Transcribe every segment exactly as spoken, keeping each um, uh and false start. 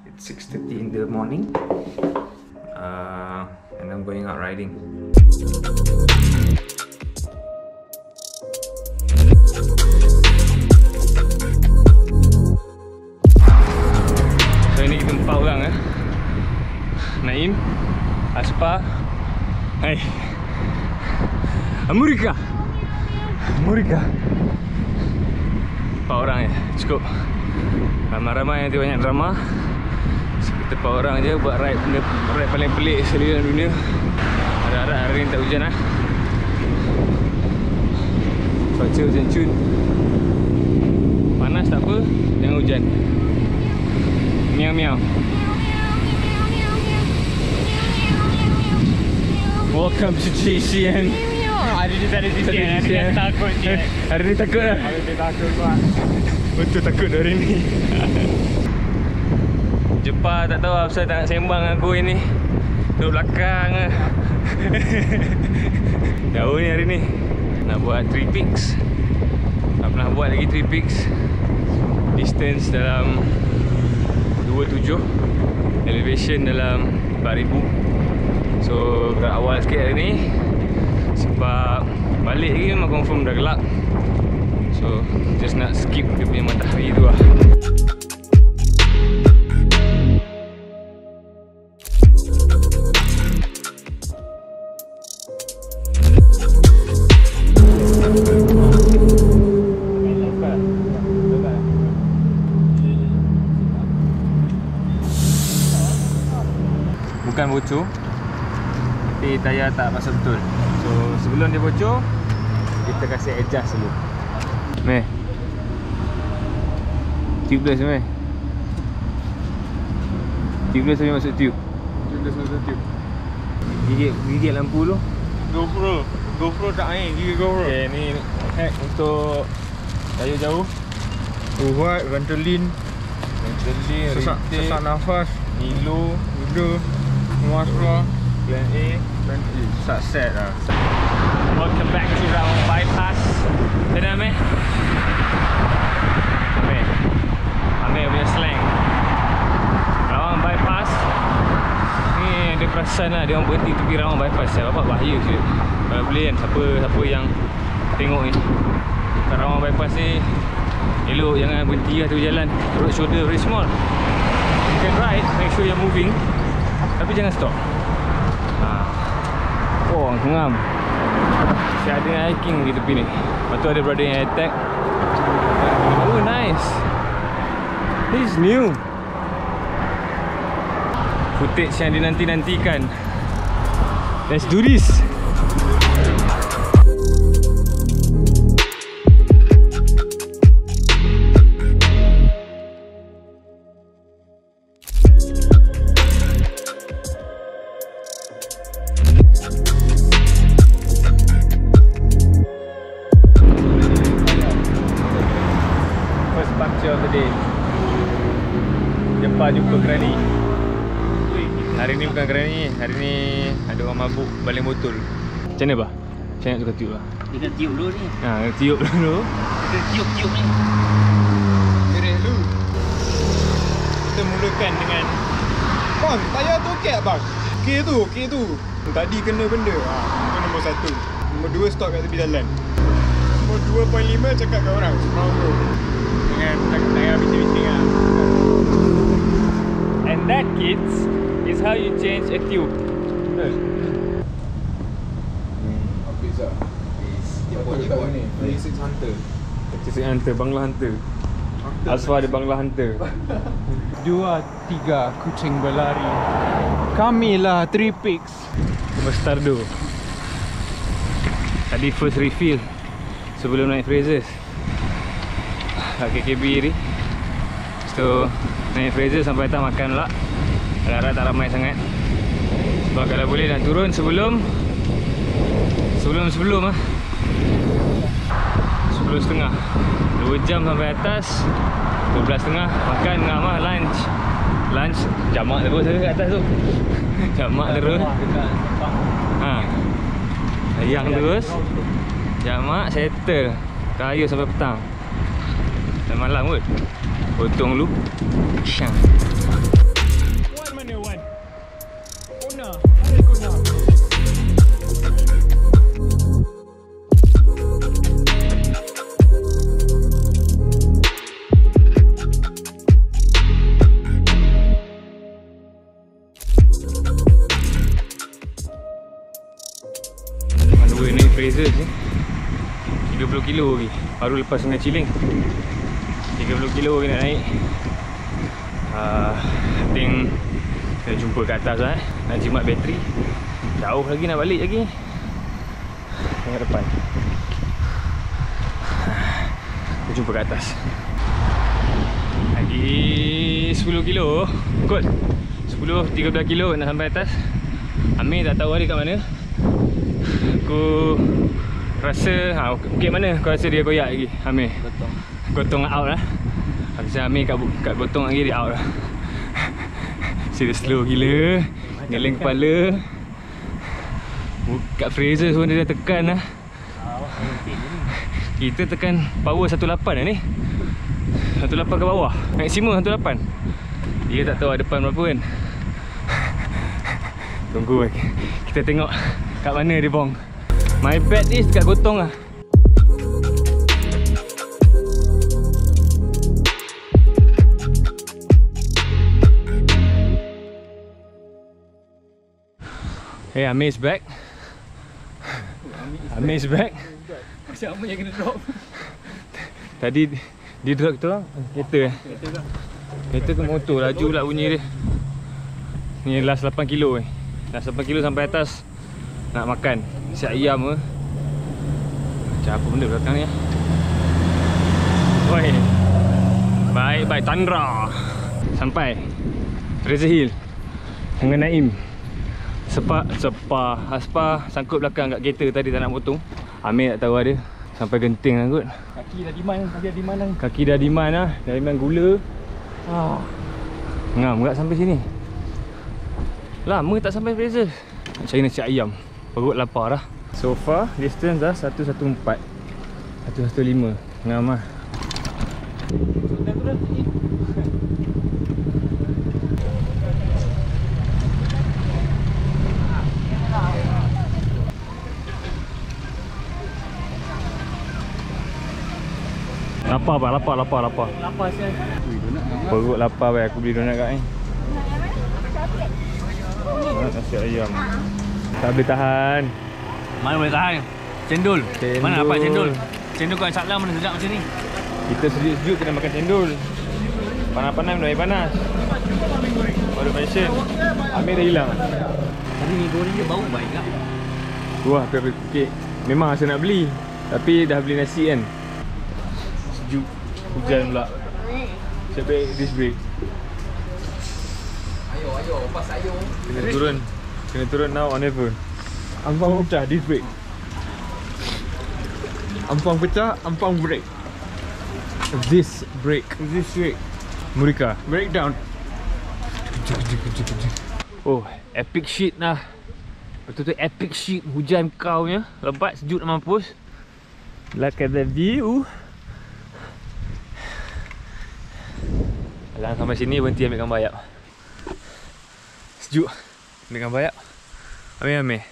It's six thirty in the morning, uh, and I'm going out riding. So ini kita empat orang eh. Naim, Aspa, hai, Amurika, Amurika. Empat orang ya, cukup. Ramai-ramai nanti banyak drama. Kita empat orang je buat ride benda ride paling pelik sekali dalam dunia. Harap-harap hari ni tak hujan lah. Cuaca hujan cun. Panas tak apa, jangan hujan. Miau-miau. Welcome to J C N. Hari ni tak ada J C N, hari ni takut je. Hari ni takut lah. Hari ni takut kuat. Betul takut hari ni. Jepang tak tahu apa tak nak sembang dengan aku ini. Duduk belakang lah. Jauh ni hari ni. Nak buat three peaks. Tak pernah buat lagi three peaks. Distance dalam dua puluh tujuh, elevation dalam empat ribu. So berat awal sikit hari ni. Sebab balik lagi memang confirm dah gelap. So just nak skip dia punya matahari tu lah. Bukan bocor, tapi tayar tak pasang betul. So sebelum dia bocor, kita kasih adjust dulu. Meh, tubeless meh. Tubeless sampai masuk tube. Tubeless masuk tube. Gigit, gigit lampu tu. GoPro, GoPro tak main, gigi GoPro. Okay, ni hack untuk tayar jauh. Kuat, Ventolin, Ventolin, sesak, retake, sesak nafas, Nilo, Uda, Muasra, Plan A, Plan A, sesak set lah. Welcome back to Rawang Bypass. Sedap meh? Amir Amir punya slang. Rawang Bypass ni ada perasan lah, dia orang berhenti tepi Rawang Bypass. Saya bapak bahaya je. Kalau boleh kan, siapa siapa yang tengok ni kat Rawang Bypass ni, elok jangan berhenti lah tepi jalan. Road shoulder very small. You can ride, make sure you're moving, tapi jangan stop. ha. Oh, ngam. Saya ada hiking di tepi ni. Lepas tu ada brother yang attack. Oh, nice. This is new. Footage yang dinanti-nantikan. Let's do this. Of the day. Jepang jumpa kerani. Hari ni bukan kerani, hari ni ada orang mabuk baling botol. Macam mana bah? Macam mana tukar tiup lah? Dia kena tiup dulu ni. Ha, tiup dulu. Dia tiup-tiup ni. Gerik dulu. Kita mulakan dengan bang, tayar tu okey tak bang? Okey tu, okey tu. Tadi kena benda. Ha, itu nombor satu. Nombor dua stop kat tepi jalan. Nombor dua perpuluhan lima cakap kat orang. Mau bro. Dengan tayar bising-bising lah. And that, kids, is how you change a tube. Betul. Hmm, habis lah. Dia buat dia buat ni. three six Hunter. three six Hunter, Bangla Hunter. Aswa ada Bangla Hunter. Dua, tiga, kucing berlari. Kamilah three peaks. Bastardo. Tadi first refill sebelum naik Frasers. Kat K K B ni. Lepas tu naik Fraser sampai atas makan pula. Harap-harap tak ramai sangat. Sebab kalau boleh nak turun sebelum Sebelum-sebelum lah sepuluh setengah. Dua jam sampai atas. Dua belas setengah makan ngam lah, lunch. Lunch jamak terus kat atas tu. Jamak terus. Ha. Ayang terus. Jamak settle. Kaya sampai petang. Dan malam kot. Potong dulu. Syang. Fraser ni tiga puluh kilo lagi. Baru lepas Sungai Ciling, tiga puluh kilo lagi nak naik. uh, I think kita jumpa kat atas lah, eh. Nak jimat bateri. Jauh lagi nak balik lagi. Tengok depan. Kita jumpa kat atas. Lagi sepuluh kilo kot. sepuluh tiga belas kilo nak sampai atas. Amir tak tahu dia kat mana. Aku rasa ha, bukit mana kau rasa dia koyak lagi, Amir? Gotong. Gotong out lah. Aku rasa Amir kat, kat gotong lagi dia out lah. Serius slow gila. Geleng kepala. Kat Fraser semua dia dah tekan lah. Kita tekan power seratus lapan lah ni. seratus lapan ke bawah. Maksimum seratus lapan. Dia tak tahu ada depan berapa kan. Tunggu lagi. Kita tengok kat mana dia bong. My bed is dekat gotong lah. Hey, Amir is back. Amir is back. Macam Amir yang kena drop. Tadi dia drop tu lah. Kereta eh. Kereta ke motor, laju pula bunyi dia. Ni last lapan kilo eh. Last lapan kilo sampai atas. Nak makan nasi ayam ke. Macam apa benda belakang ni. Oi. Baik baik Tundra. Sampai Fraser Hill dengan Naim. Sepa, sepa, aspa sangkut belakang kat kereta tadi tak nak potong. Amir tak tahu ada. Sampai genting lah kot. Kaki dah diman, kaki dah diman dah. Kaki dah diman lah. Dah diman gula. Ah. Ngam tak sampai sini. Lama tak sampai Fraser. Nak cari nasi ayam. Perut lapar dah. So far distance dah seratus empat belas. seratus lima belas. Ngam lah. Lapar pak, lapar, lapar, lapar. Lapar sial. Perut lapar pak, aku beli donat kat ni. Nasi ayam. Tak boleh tahan. Mana boleh tahan? Cendol. Cendol. Mana dapat cendol? Cendol kat Saklam mana sedap macam ni? Kita sejuk-sejuk kena makan cendol. Panas-panas minum air panas. Baru fashion. Amir dah hilang. Tapi mi goreng dia bau baik tak? Wah, aku beli kek. Memang saya nak beli. Tapi dah beli nasi kan. Sejuk. Hujan pula. Siap baik disc brake. Ayo, ayo, pas ayo. Kena turun. Kena turun now or never. Ampang pecah disc brake. Ampang pecah, ampang brake. This brake. This brake. Murika. Breakdown. Oh, epic shit lah. Betul-betul epic shit. Hujan kau nya. Lebat, sejuk nak mampus. Look at the view. Alang sampai sini berhenti ambil gambar ayap. Sejuk. Ambil gambar ayap. Ambil-ambil.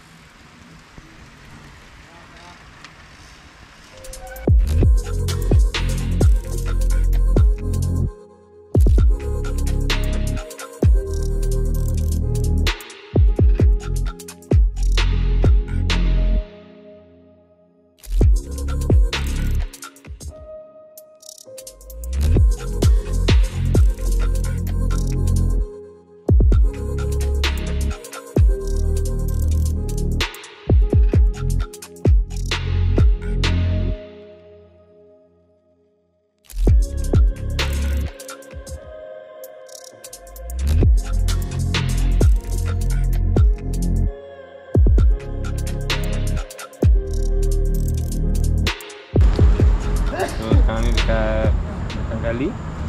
Dekat belakang kali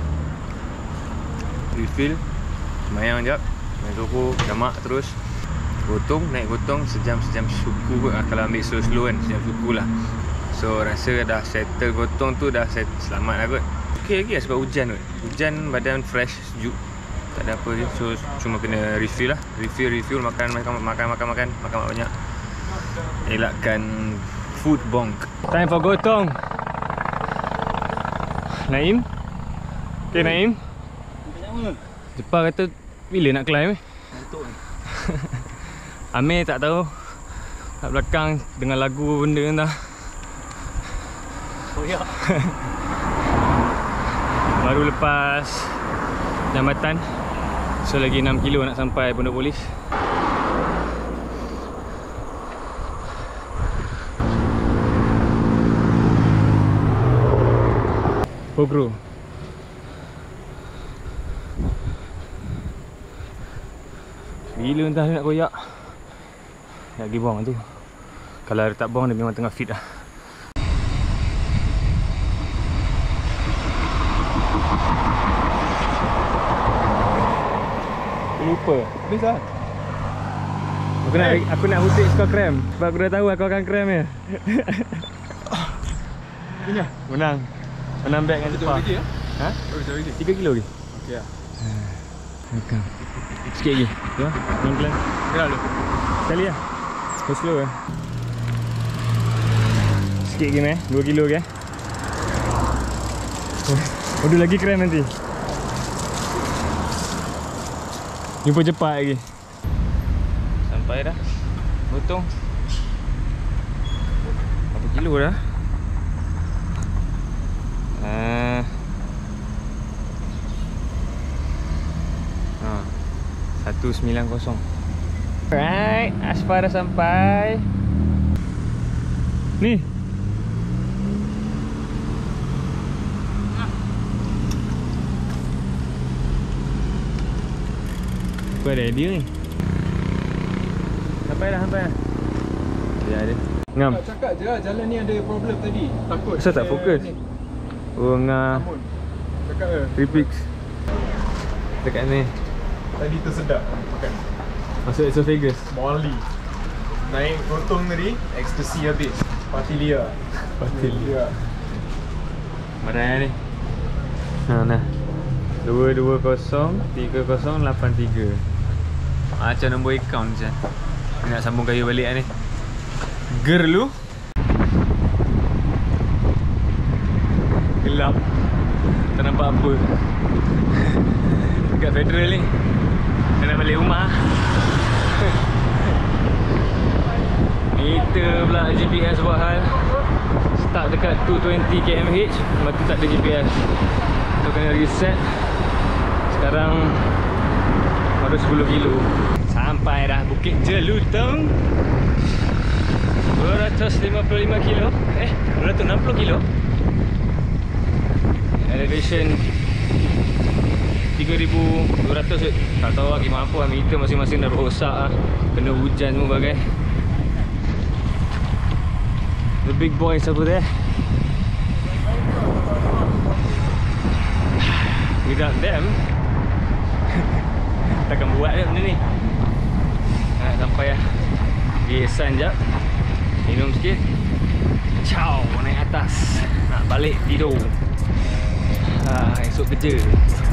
refill, semayang jap, semayang Zuhur, jamak terus gotong, naik gotong sejam-sejam suku kot. Kalau ambil slow-slow kan, sejam suku lah. So rasa dah settle gotong tu, dah set, selamat lah kot. Ok lagi lah sebab hujan kot. Hujan badan fresh, sejuk, tak ada apa je. So cuma kena refill lah. Refill, refill, makan, makan, makan, makan, makan, makan banyak. Elakkan food bonk. Time for gotong. Naim? Okay Naim? Jepang kata bila nak climb eh? Ngantuk ni. Amir tak tahu. kat belakang dengan lagu benda entah. Oh ya. Baru lepas jambatan. So lagi enam kilo nak sampai Pondok Polis. Pogro. Bila entah dia nak koyak. Nak pergi buang tu. Kalau dia tak buang dia memang tengah fit lah. Lupa. Habis lah. Aku nak aku nak butik skor krem. Sebab aku dah tahu aku akan krem je. Punya. Menang. Menang beg dengan Jepang. lagi ya? Ha? Habis lagi. tiga kilo lagi. Okey lah. Makan. Sikit lagi. Ya. Pelan-pelan. Gerak dulu. Sekali lah. Go slow lah. Sikit lagi meh. dua kilo ke. Oh, ada lagi krem nanti. Jumpa cepat lagi. Sampai dah. Potong. Berapa kilo dah? Uh, ha, seratus sembilan puluh. Alright, Asfar dah sampai. Ni. Apa ada dia ni? Sampai dah, sampai dah. Ya ada. Ngam. Tak cakap je lah, jalan ni ada problem tadi. Takut. Kenapa tak fokus? Oh, ngah. Amun. Cakap je. Tripix. Dekat ni. Tadi tersedak makan. Masuk esophagus. Molly. Naik rotong tadi, ekstasi habis. Patilia. Patilia. Mana ni? Ha nah. dua dua kosong tiga kosong lapan tiga. Macam nombor akaun je. Nak sambung kayu balik ni. Ger lu. Gelap. Tak nampak apa. Dekat Federal ni. Dah nak balik rumah. Meter pula G P S buat hal. Start dekat dua ratus dua puluh kilometer per jam. Lepas tu tak ada G P S. Tu kena reset. Sekarang baru sepuluh kilo. Sampai dah Bukit Jelutong. dua ratus lima puluh lima kilo. Eh, dua ratus enam puluh kilo. Elevation tiga ribu dua ratus. Tak tahu lagi mampu lah. Meter masing-masing dah rosak lah. Kena hujan semua bagai. The big boys over there. Without them takkan buat dia benda ni. Nak sampai lah. Biasan jap. Minum sikit. Ciao, naik atas. Nak balik tidur. Ha, esok kerja.